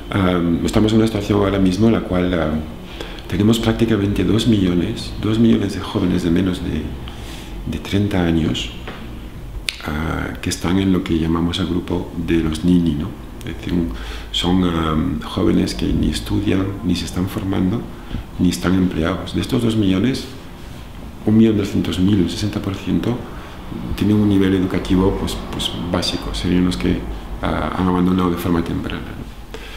Estamos en una situación ahora mismo en la cual tenemos prácticamente 2 millones de jóvenes de menos de 30 años que están en lo que llamamos el grupo de los NINI, ¿no? Es decir, son jóvenes que ni estudian, ni se están formando, ni están empleados. De estos 2 millones, 1.200.000, un 60%, tienen un nivel educativo pues básico, serían los que han abandonado de forma temprana, ¿no?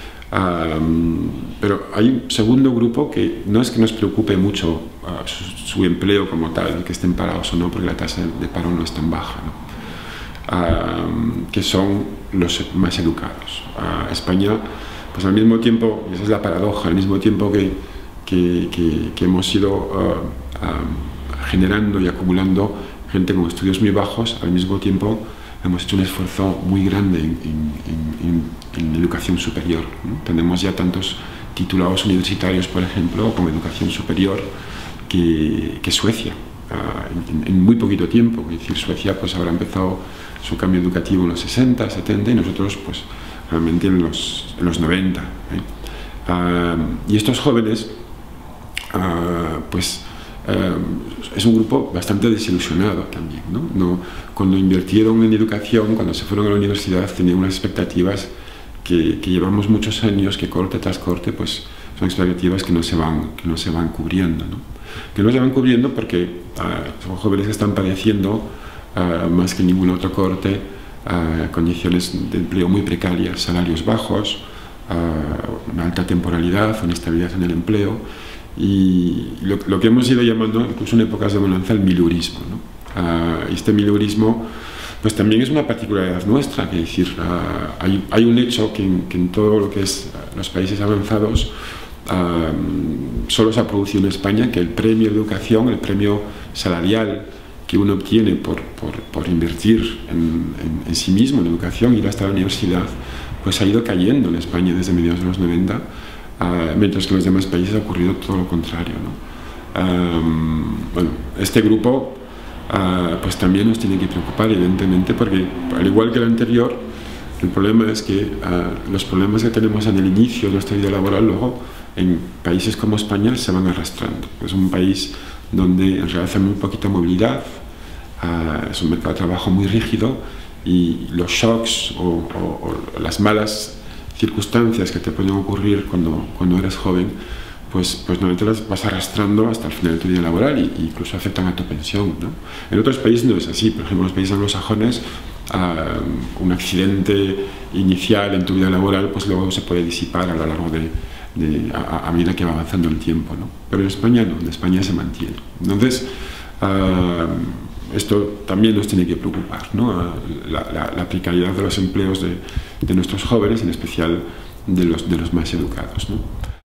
Pero hay un segundo grupo que no es que nos preocupe mucho su empleo como tal, que estén parados o no, porque la tasa de paro no es tan baja, ¿no? Que son los más educados. España, pues al mismo tiempo, y esa es la paradoja, al mismo tiempo que hemos ido generando y acumulando gente con estudios muy bajos, al mismo tiempo hemos hecho un esfuerzo muy grande en educación superior, ¿no? Tenemos ya tantos titulados universitarios, por ejemplo, con educación superior que Suecia, en muy poquito tiempo. Es decir, Suecia pues habrá empezado su cambio educativo en los 60, 70 y nosotros pues realmente en los 90, ¿eh? Y estos jóvenes es un grupo bastante desilusionado también, ¿no? Cuando invirtieron en educación, cuando se fueron a la universidad, tenían unas expectativas que llevamos muchos años, que corte tras corte, pues son expectativas que no se van cubriendo, ¿no? Que no se van cubriendo porque son jóvenes que están padeciendo más que ningún otro corte condiciones de empleo muy precarias, salarios bajos, una alta temporalidad, una inestabilidad en el empleo, y lo que hemos ido llamando, incluso en épocas de bonanza, el milurismo, ¿no? Este milurismo pues también es una particularidad nuestra, es decir, hay un hecho que en todo lo que es los países avanzados solo se ha producido en España, que el premio de educación, el premio salarial que uno obtiene por invertir en sí mismo, en educación, ir hasta la universidad, pues ha ido cayendo en España desde mediados de los 90, mientras que en los demás países ha ocurrido todo lo contrario, ¿no? Bueno, este grupo pues también nos tiene que preocupar, evidentemente, porque al igual que el anterior, el problema es que los problemas que tenemos en el inicio de nuestra vida laboral luego en países como España se van arrastrando. Es un país donde en realidad hay muy poquita movilidad, es un mercado de trabajo muy rígido, y los shocks o las malas circunstancias que te pueden ocurrir cuando eres joven, pues normalmente las vas arrastrando hasta el final de tu vida laboral e incluso afectan a tu pensión, ¿no? En otros países no es así. Por ejemplo, en los países anglosajones, un accidente inicial en tu vida laboral pues luego se puede disipar a lo largo a medida que va avanzando el tiempo, ¿no? Pero en España no, en España se mantiene. Entonces, esto también nos tiene que preocupar, ¿no? La precariedad de los empleos de nuestros jóvenes, en especial de los más educados, ¿no?